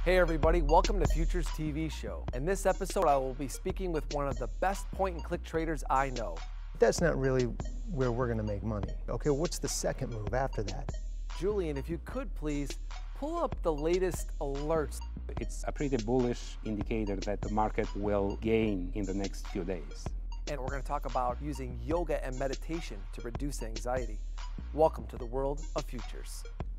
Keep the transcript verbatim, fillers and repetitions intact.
Hey everybody, welcome to Futures T V Show. In this episode, I will be speaking with one of the best point-and-click traders I know. That's not really where we're gonna make money. Okay, what's the second move after that? Julian, if you could please, pull up the latest alerts. It's a pretty bullish indicator that the market will gain in the next few days. And we're gonna talk about using yoga and meditation to reduce anxiety. Welcome to the world of futures.